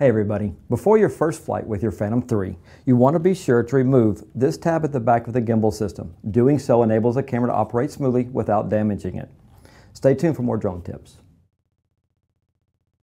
Hey everybody, before your first flight with your Phantom 3, you want to be sure to remove this tab at the back of the gimbal system. Doing so enables the camera to operate smoothly without damaging it. Stay tuned for more drone tips.